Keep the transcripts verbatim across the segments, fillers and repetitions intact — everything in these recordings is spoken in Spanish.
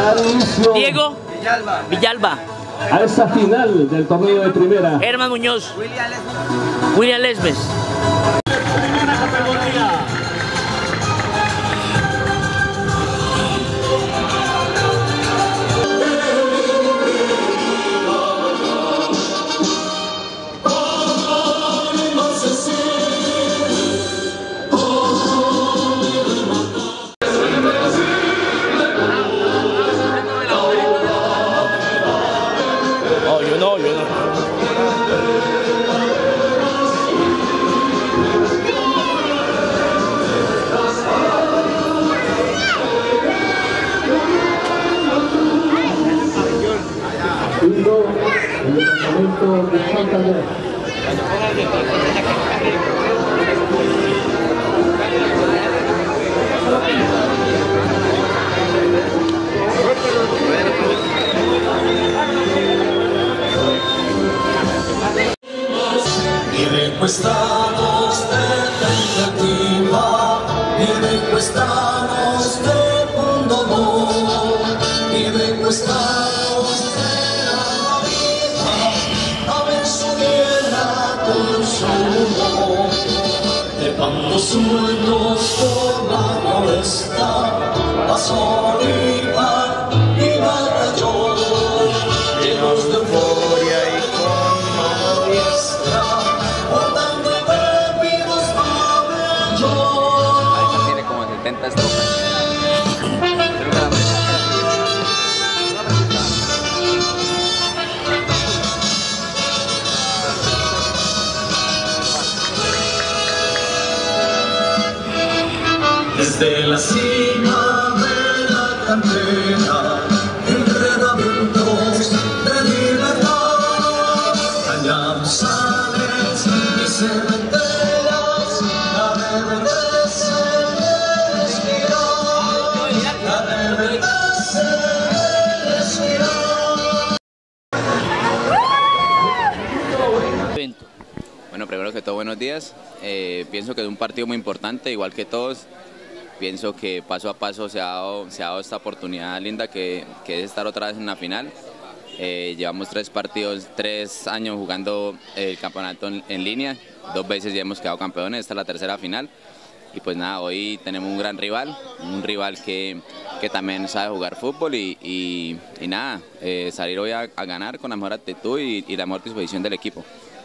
dar inicio Diego Villalba. Villalba. a esa final del torneo de primera. Herman Muñoz. William Lesmes. William Lesmes. Primera categoría. Oh, yo no, yo no. Segundo, el departamento de Santander. Viene quest'annos tentativa, viene quest'annos del mundo nuovo, viene quest'annos della vita, a ver su tierra consumo, llevando sueños por la floresta, pasó rival y batallón, llenos de euforia y con mano diestra. setenta estrofas. Desde la cima de la cantera, enredamientos de libertad, allá sales y cementeras, la rebelde se respira, la rebelde se respira. Bueno, primero que todo, buenos días. Eh, pienso que es un partido muy importante, igual que todos. Pienso que paso a paso se ha dado, se ha dado esta oportunidad linda que, que es estar otra vez en la final. Eh, llevamos tres partidos, tres años jugando el campeonato en, en línea. Dos veces ya hemos quedado campeones, esta es la tercera final. Y pues nada, hoy tenemos un gran rival, un rival que, que también sabe jugar fútbol y, y, y nada, eh, salir hoy a, a ganar con la mejor actitud y, y la mejor disposición del equipo.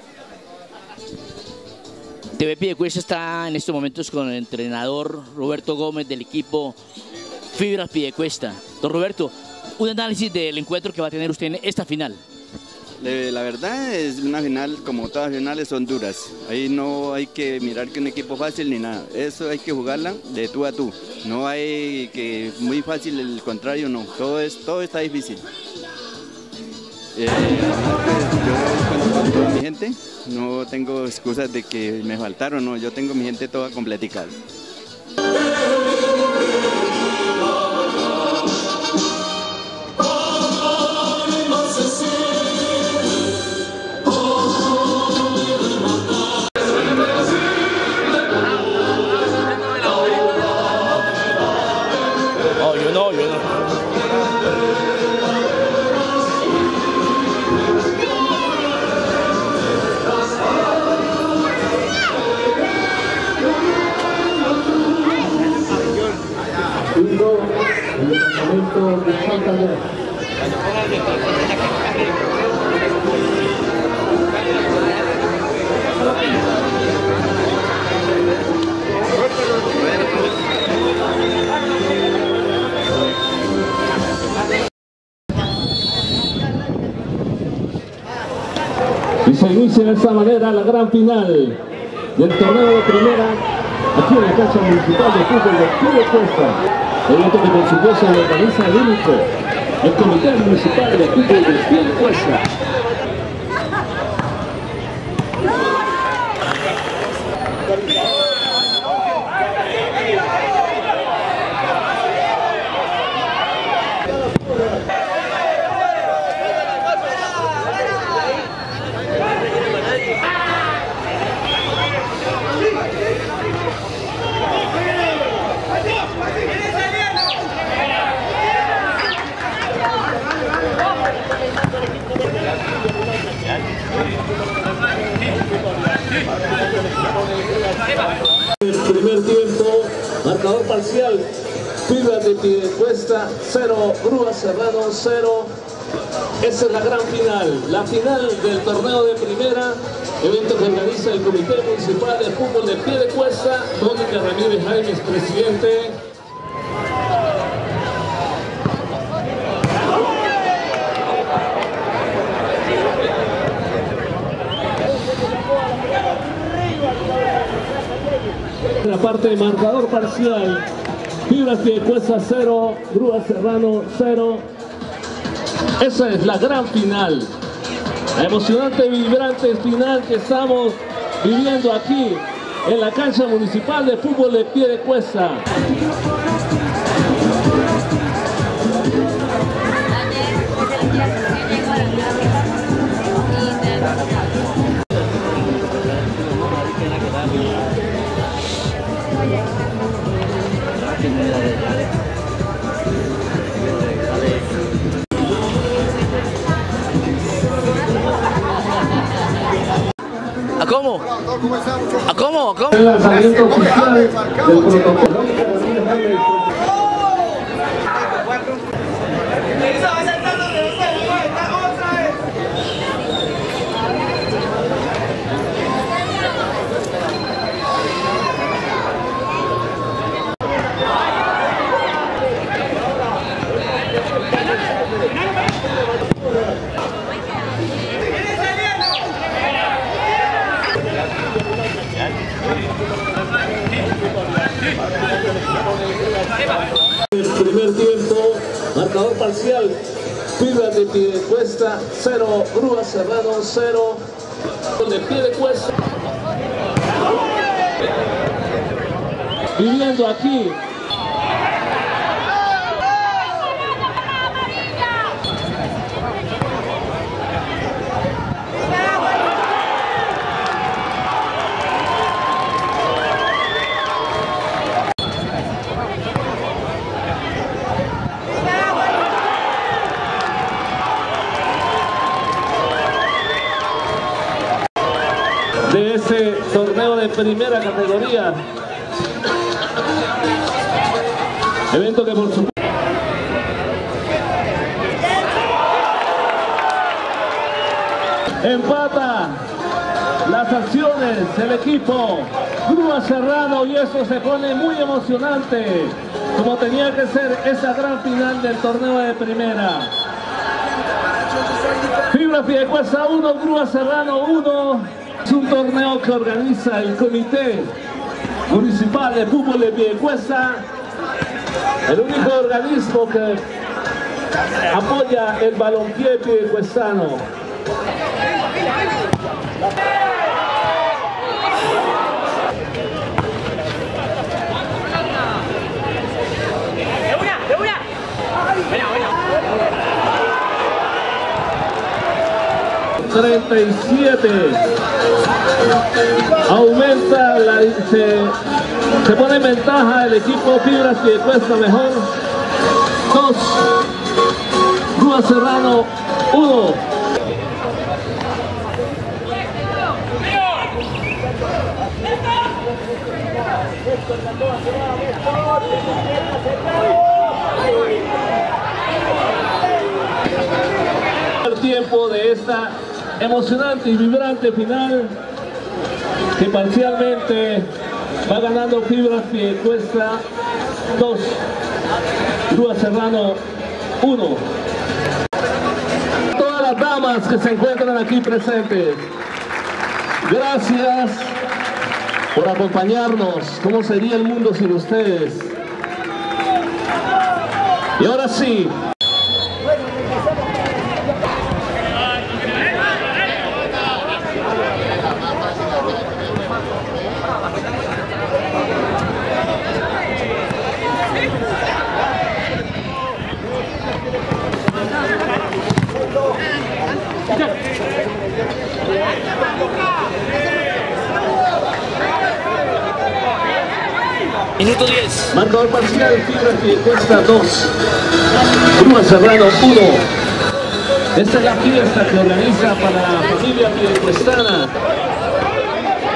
T V Piedecuesta está en estos momentos con el entrenador Roberto Gómez del equipo Fibras Piedecuesta. Don Roberto, un análisis del encuentro que va a tener usted en esta final. La verdad es una final, como todas las finales, son duras. Ahí no hay que mirar que un equipo fácil ni nada. Eso hay que jugarla de tú a tú. No hay que muy fácil, el contrario no. Todo, es, todo está difícil. Eh, yo cuento con toda mi gente, no tengo excusas de que me faltaron, no, yo tengo mi gente toda completica. Oh, yo no, yo no. Segundo, el departamento de Santander. Y se inicia de esta manera la gran final del torneo de primera aquí en la cancha municipal de fútbol de Piedecuesta. Evento que por supuesto lo organiza el único, el Comité Municipal de Fútbol de Piedecuesta. El primer tiempo, marcador parcial, Fibras de Piedecuesta cero, Grúa Serrano cero. Esa es la gran final, la final del torneo de primera, evento que organiza el Comité Municipal de Fútbol de Piedecuesta. Mónica Ramírez Jaime es presidente. La parte de marcador parcial, Fibras Piedecuesta cero, Grúa Serrano cero. Esa es la gran final, la emocionante y vibrante final que estamos viviendo aquí en la cancha municipal de fútbol de Piedecuesta. ¿A cómo? ¿A cómo? ¿A cómo? El lanzamiento oficial del protocolo. El primer tiempo, marcador parcial, Fibras de Piedecuesta cero, Grúa Serrano cero, de Piedecuesta. Viviendo aquí. De ese torneo de primera categoría, evento que por supuesto empata las acciones el equipo Grúa Serrano, y eso se pone muy emocionante, como tenía que ser esa gran final del torneo de primera. Fibras Piedecuesta uno, Grúa Serrano uno. Es un torneo que organiza el Comité Municipal de Fútbol de Piedecuesta, el único organismo que apoya el balompié piedecuestano. treinta y siete, aumenta la, se, se pone en ventaja el equipo Fibras Piedecuesta mejor, dos, Grúa Serrano uno. El tiempo de esta emocionante y vibrante final, que parcialmente va ganando Fibras Piedecuesta dos, Grúa Serrano uno. Todas las damas que se encuentran aquí presentes, gracias por acompañarnos. ¿Cómo sería el mundo sin ustedes? Y ahora sí, Minuto diez. marcador parcial, Fibras Piedecuesta dos, Grúa Serrano uno. Esta es la fiesta que organiza para la familia piedecuestana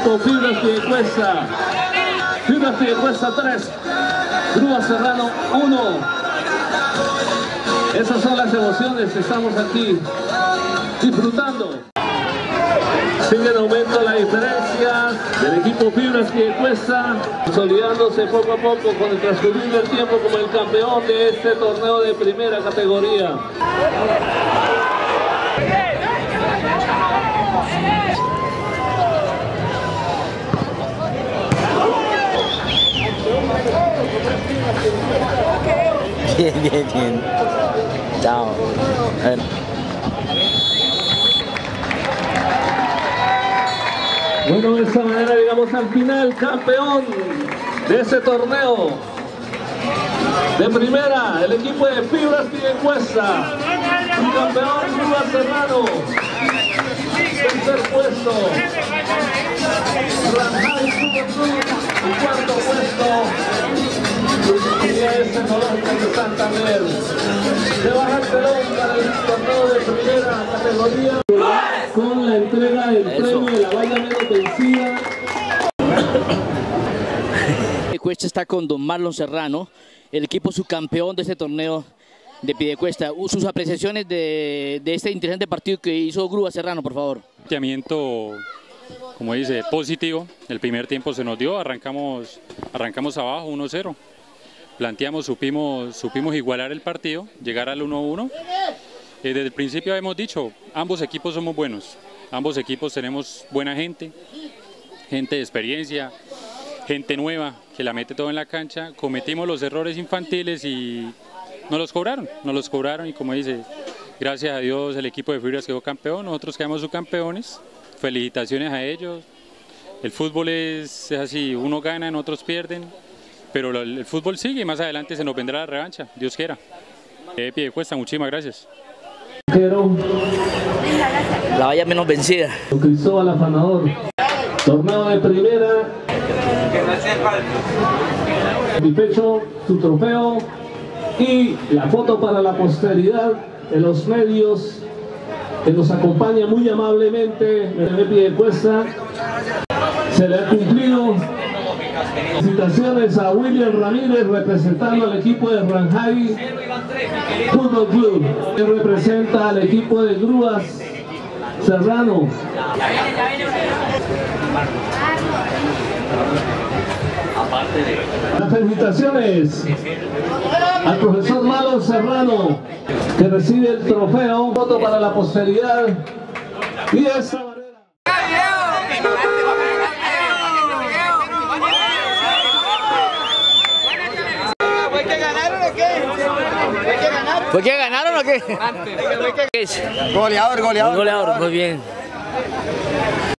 equipo Fibras Piedecuesta. Fibras Piedecuesta tres, Grúas Serrano uno. Esas son las emociones que estamos aquí disfrutando. Sigue en aumento la diferencia del equipo Fibras Piedecuesta, consolidándose poco a poco con el transcurrir del tiempo como el campeón de este torneo de primera categoría. Bien, bien, bien. Chao. A ver. Bueno, de esta manera llegamos al final, campeón de este torneo de primera, el equipo de Fibras Piedecuesta, y campeón Grúas Serrano, tercer puesto, Ranjay Fútbol Club, y cuarto puesto, Lucifería Tecnológica de Santander. Se baja el telón para el torneo de primera categoría con la entrega del Eso. premio de la valla menos vencida. Piedecuesta está con don Marlon Serrano, el equipo subcampeón de este torneo de Piedecuesta. Sus apreciaciones de, de este interesante partido que hizo Grúa Serrano, por favor. Planteamiento, como dice, positivo. El primer tiempo se nos dio, arrancamos, arrancamos abajo uno cero. Planteamos, supimos, supimos igualar el partido, llegar al uno uno. Eh, desde el principio hemos dicho, ambos equipos somos buenos, ambos equipos tenemos buena gente, gente de experiencia, gente nueva que la mete todo en la cancha. Cometimos los errores infantiles y nos los cobraron, nos los cobraron y como dice, gracias a Dios el equipo de Fibras quedó campeón, nosotros quedamos subcampeones, felicitaciones a ellos. El fútbol es, es así, uno gana, otros pierden, pero el, el fútbol sigue y más adelante se nos vendrá la revancha, Dios quiera. Eh, Piedecuesta, muchísimas gracias. La valla menos vencida. Cristóbal Afanador, torneo de primera, satisfecho su trofeo y la foto para la posteridad de los medios que nos acompaña muy amablemente de Piedecuesta. Se le ha cumplido. Felicitaciones a William Ramírez representando al equipo de Ranjay Fútbol Club, que representa al equipo de Grúas Serrano. Las felicitaciones al profesor Marlon Serrano, que recibe el trofeo, foto para la posteridad y de esta manera. ¿Fue que ganaron o qué? Goleador, goleador. Un goleador, muy bien.